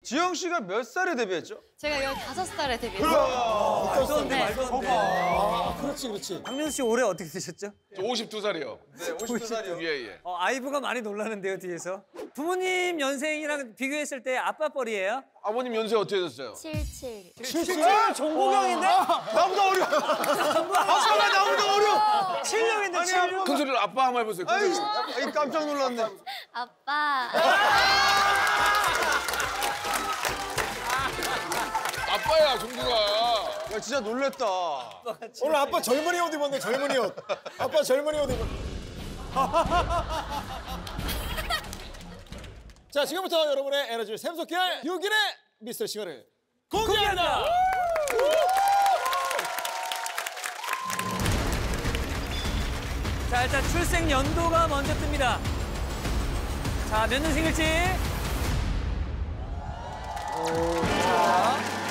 지영 씨가 몇 살에 데뷔했죠? 제가 15살에 데뷔했어요. 말도 안 돼, 네. 말도 안 돼. 그렇지, 그렇지. 박명수 씨 올해 어떻게 되셨죠? 52살이요. 네, 50살이요. 예. 아이브가 많이 놀라는데요, 뒤에서. 부모님 연생이랑 비교했을 때 아빠 뻘이에요? 아버님 연세 어떻게 됐어요? 77. 진짜 종국형인데? 나보다 어려. 아빠가 나보다 어려. 7년인데 7년. 큰 소리로 아빠 한번 해보세요. 큰 아이, 소리로. 아이 깜짝 놀랐네. 아빠. 아빠야, 종국아. 야 진짜 놀랬다. 오늘 아빠 젊은이 옷 입었네, 젊은이 옷. 아빠 젊은이 옷 입었네. 자, 지금부터 여러분의 에너지를 샘솟게 할 6일의 미스터 싱어를 공개합니다. 자, 일단 출생 연도가 먼저 뜹니다. 자, 몇 년생일지